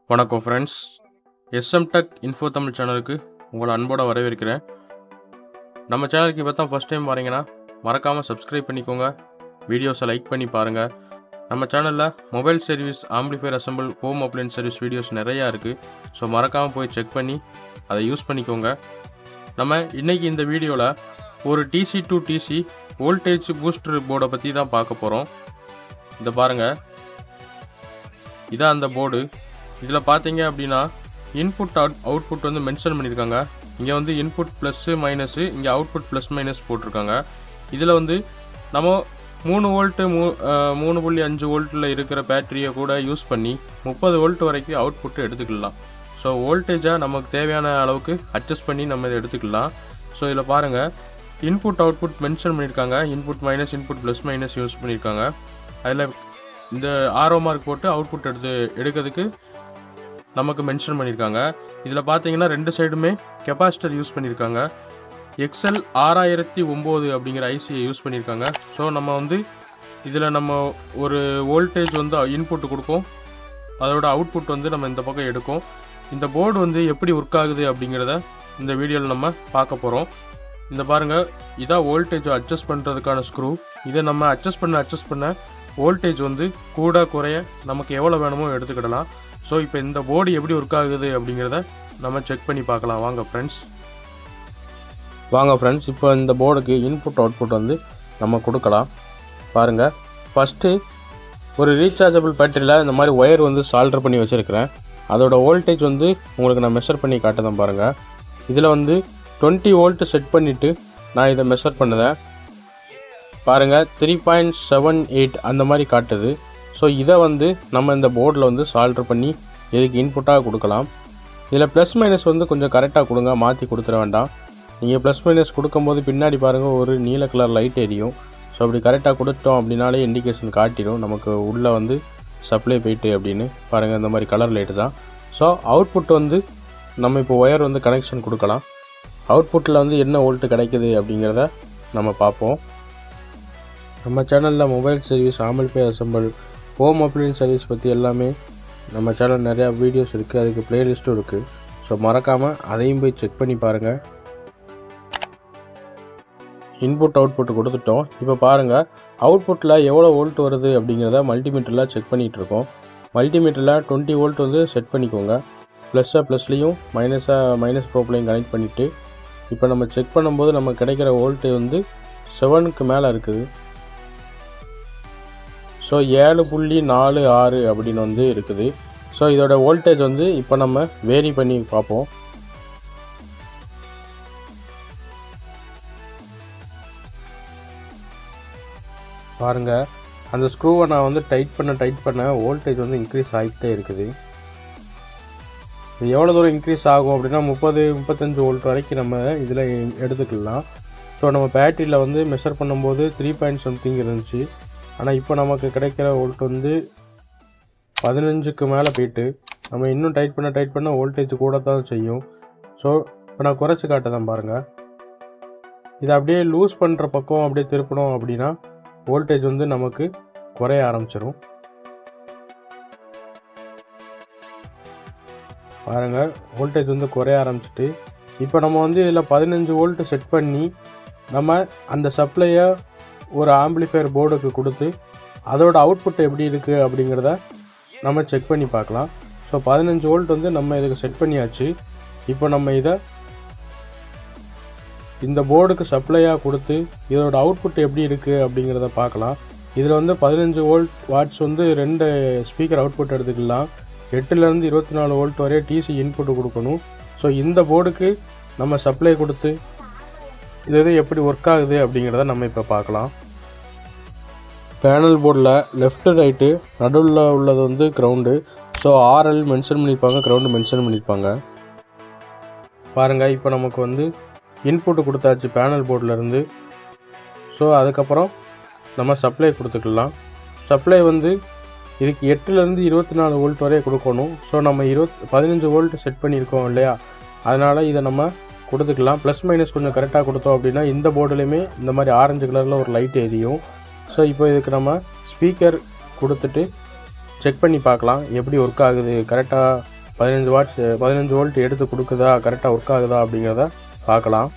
வணக்கம் friends, SM tech info Tamil சேனலுக்கு உங்களை அன்போடு வரவேற்கிறேன். நம்ம சேனலுக்கு இப்போ தான் ஃபஸ்ட் டைம் வரீங்கன்னா மறக்காமல் சப்ஸ்கிரைப் பண்ணிக்கோங்க, வீடியோஸை லைக் பண்ணி பாருங்கள். நம்ம சேனலில் mobile service, amplifier assemble, home appliance service videos நிறையா இருக்குது. ஸோ மறக்காமல் போய் செக் பண்ணி அதை யூஸ் பண்ணிக்கோங்க. நம்ம இன்றைக்கி இந்த வீடியோவில் ஒரு DC to DC voltage booster போர்டை பற்றி தான் பார்க்க போகிறோம். இதை பாருங்கள், இதான் அந்த போர்டு. இதில் பார்த்தீங்க அப்படின்னா இன்புட் அவுட்புட் வந்து மென்ஷன் பண்ணியிருக்காங்க. இங்கே வந்து இன்புட் ப்ளஸ்ஸு மைனஸு, இங்கே அவுட்புட் ப்ளஸ் மைனஸ் போட்டிருக்காங்க. இதில் வந்து நம்ம 3 வோல்ட்டு 3.5 வோல்ட்டில் இருக்கிற பேட்டரியை கூட யூஸ் பண்ணி 30 வோல்ட் வரைக்கும் அவுட்புட்டு எடுத்துக்கலாம். ஸோ வோல்டேஜாக நமக்கு தேவையான அளவுக்கு அட்ஜஸ்ட் பண்ணி நம்ம இதை எடுத்துக்கலாம். ஸோ இதில் பாருங்கள், இன்புட் அவுட்புட் மென்ஷன் பண்ணியிருக்காங்க. Input minus, input plus minus use பண்ணியிருக்காங்க. அதில் இந்த ஆரோ மார்க் போட்டு அவுட்புட் எடுக்கிறதுக்கு நமக்கு மென்ஷன் பண்ணியிருக்காங்க. இதில் பார்த்தீங்கன்னா 2 சைடுமே கெப்பாசிட்டர் யூஸ் பண்ணியிருக்காங்க. XL 6009 அப்படிங்கிற ஐசியை யூஸ் பண்ணியிருக்காங்க. ஸோ நம்ம வந்து இதில் நம்ம ஒரு வோல்டேஜ் வந்து இன்புட் கொடுக்கும், அதோட அவுட்புட் வந்து நம்ம இந்த பக்கம் எடுக்கும். இந்த போர்டு வந்து எப்படி ஒர்க் ஆகுது அப்படிங்கிறத இந்த வீடியோவில் நம்ம பார்க்க போகிறோம். இந்த பாருங்கள், இதான் வோல்டேஜ் அட்ஜஸ்ட் பண்ணுறதுக்கான ஸ்க்ரூ. இதை நம்ம அட்ஜஸ்ட் பண்ண வோல்டேஜ் வந்து கூட குறைய நமக்கு எவ்வளோ வேணுமோ எடுத்துக்கிடலாம். ஸோ இப்போ இந்த போர்டு எப்படி ஒர்க் ஆகுது அப்படிங்கிறத நம்ம செக் பண்ணி பார்க்கலாம். வாங்க ஃப்ரெண்ட்ஸ், இப்போ இந்த போர்டுக்கு இன்புட் அவுட்புட் வந்து நம்ம கொடுக்கலாம். பாருங்கள், ஃபஸ்ட்டு ஒரு ரீசார்ஜபிள் பேட்டரியில் இந்த மாதிரி ஒயர் வந்து சால்டர் பண்ணி வச்சுருக்கிறேன். அதோட வோல்டேஜ் வந்து உங்களுக்கு நான் மெஷர் பண்ணி காட்டுதான் பாருங்கள். இதில் வந்து 20 வோல்ட் செட் பண்ணிவிட்டு நான் இதை மெஷர் பண்ணுறேன். பாருங்கள், 3.78 அந்த மாதிரி காட்டுது. ஸோ இதை வந்து நம்ம இந்த போர்டில் வந்து சால்டர் பண்ணி இதுக்கு இன்புட்டாக கொடுக்கலாம். இதில் ப்ளஸ் மைனஸ் வந்து கொஞ்சம் கரெக்டாக கொடுங்க, மாற்றி கொடுத்துட வேண்டாம். நீங்கள் ப்ளஸ் மைனஸ் கொடுக்கும்போது பின்னாடி பாருங்கள் ஒரு நீல கலர் லைட் எரியும். ஸோ அப்படி கரெக்டாக கொடுத்தோம் அப்படின்னாலே இண்டிகேஷன் காட்டிடும் நமக்கு உள்ளே வந்து சப்ளை போயிட்டு அப்படின்னு. பாருங்கள், இந்த மாதிரி கலர் லைட்டு தான். ஸோ அவுட்புட் வந்து நம்ம இப்போ ஒயர் வந்து கனெக்ஷன் கொடுக்கலாம். அவுட்புட்டில் வந்து என்ன வோல்ட்டு கிடைக்குது அப்படிங்கிறத நம்ம பார்ப்போம். நம்ம சேனலில் mobile service, amplifier assemble, home appliance service பற்றி எல்லாமே நம்ம சேனல் நிறையா வீடியோஸ் இருக்குது, அதுக்கு ப்ளேலிஸ்ட்டும் இருக்குது. ஸோ மறக்காமல் அதையும் போய் செக் பண்ணி பாருங்கள். இன்புட் அவுட்புட் கொடுத்துட்டோம். இப்போ பாருங்கள், அவுட்புட்டில் எவ்வளோ வோல்ட் வருது அப்படிங்கிறத மல்டிமீட்டரில் செக் பண்ணிகிட்ருக்கோம். மல்டிமீட்டரில் 20 வோல்ட் வந்து செட் பண்ணிக்கோங்க. ப்ளஸ்லேயும் மைனஸ் ப்ரோப்லையும் கனெக்ட் பண்ணிவிட்டு இப்போ நம்ம செக் பண்ணும்போது நமக்கு கிடைக்கிற வோல்ட்டு வந்து 7க்கு மேலே இருக்குது. ஸோ 7.46 அப்படின்னு வந்து இருக்குது. ஸோ இதோட வோல்டேஜ் வந்து இப்போ நம்ம வேரி பண்ணி பார்ப்போம். பாருங்கள், அந்த ஸ்க்ரூவை நான் வந்து டைட் பண்ண வோல்டேஜ் வந்து இன்க்ரீஸ் ஆகிட்டே இருக்குது. இது எவ்வளோ தூரம் இன்க்ரீஸ் ஆகும் அப்படின்னா 30-35 வோல்ட் வரைக்கும் நம்ம இதில் எடுத்துக்கலாம். ஸோ நம்ம பேட்டரியில் வந்து மெஷர் பண்ணும்போது 3 something இருந்துச்சு. ஆனால் இப்போ நமக்கு கிடைக்கிற வோல்ட் வந்து 15க்கு மேலே போயிட்டு நம்ம இன்னும் டைட் பண்ண வோல்டேஜ் கூட தான் செய்யும். ஸோ இப்போ நான் குறைச்சி காட்டுதான் பாருங்கள். இதை அப்படியே லூஸ் பண்ணுற பக்கம் அப்படியே திருப்பணும் அப்படின்னா வோல்டேஜ் வந்து நமக்கு குறைய ஆரம்பிச்சிடும். பாருங்கள், வோல்டேஜ் வந்து குறைய ஆரம்பிச்சிட்டு இப்போ நம்ம வந்து இதில் 15 வோல்ட் செட் பண்ணி நம்ம அந்த சப்ளையை ஒரு ஆம்பிளிஃபையர் போர்டுக்கு கொடுத்து அதோட அவுட்புட் எப்படி இருக்குது அப்படிங்கிறத நம்ம செக் பண்ணி பார்க்கலாம். ஸோ 15 வோல்ட் வந்து நம்ம இதுக்கு செட் பண்ணியாச்சு. இப்போ நம்ம இதை இந்த போர்டுக்கு சப்ளையாக கொடுத்து இதோட அவுட்புட் எப்படி இருக்குது அப்படிங்கிறத பார்க்கலாம். இதில் வந்து 15 வாட்ஸ் வந்து 2 ஸ்பீக்கர் அவுட்புட் எடுத்துக்கலாம். 8லேருந்து 24 வோல்ட் வரைய டிசி இன்புட் கொடுக்கணும். ஸோ இந்த போர்டுக்கு நம்ம சப்ளை கொடுத்து இது எப்படி ஒர்க் ஆகுது அப்படிங்கிறத நம்ம இப்போ பார்க்கலாம். பேனல் போர்டில் லெஃப்ட் ரைட்டு நடுவில் உள்ளது வந்து கிரவுண்டு. ஸோ RL மென்ஷன் பண்ணியிருப்பாங்க, கிரவுண்டு மென்ஷன் பண்ணியிருப்பாங்க. பாருங்கள், இப்போ நமக்கு வந்து இன்புட்டு கொடுத்தாச்சு பேனல் போர்டிலேருந்து. ஸோ அதுக்கப்புறம் நம்ம சப்ளை கொடுத்துக்கலாம். சப்ளை வந்து இதுக்கு 8லேருந்து 24 வோல்ட் வரைய கொடுக்கணும். ஸோ நம்ம 15 வோல்ட் செட் பண்ணியிருக்கோம் இல்லையா, அதனால் இதை நம்ம கொடுத்துக்கலாம். ப்ளஸ் மைனஸ் கொஞ்சம் கரெக்டாக கொடுத்தோம் அப்படின்னா இந்த போர்டுலேயுமே இந்த மாதிரி ஆரஞ்சு கலரில் ஒரு லைட் எரியும். ஸோ இப்போ இதுக்கு நம்ம ஸ்பீக்கர் கொடுத்துட்டு செக் பண்ணி பார்க்கலாம் எப்படி ஒர்க் ஆகுது, கரெக்டாக 15 வோல்ட் எடுத்து கொடுக்குதா, கரெக்டாக ஒர்க் ஆகுதா அப்படிங்கிறத பார்க்கலாம்.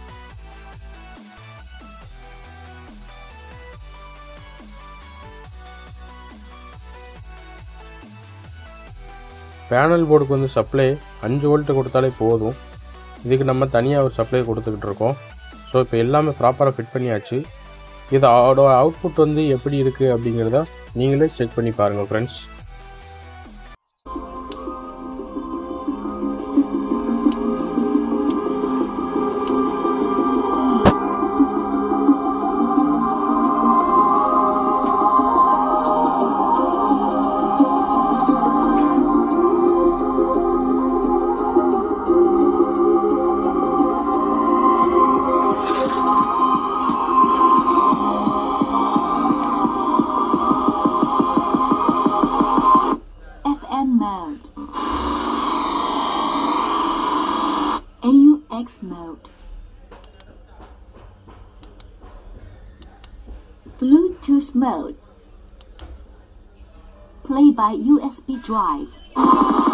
பேனல் போர்டுக்கு வந்து சப்ளை 5 வோல்ட் கொடுத்தாலே போதும். இதுக்கு நம்ம தனியாக ஒரு சப்ளை கொடுத்துக்கிட்டு இருக்கோம். ஸோ இப்போ எல்லாமே ப்ராப்பராக ஃபிட் பண்ணியாச்சு. இதோட அவுட்புட் வந்து எப்படி இருக்குது அப்படிங்கிறத நீங்களே செக் பண்ணி பாருங்கள் friends. Mode, AUX mode, Bluetooth mode, play by USB drive.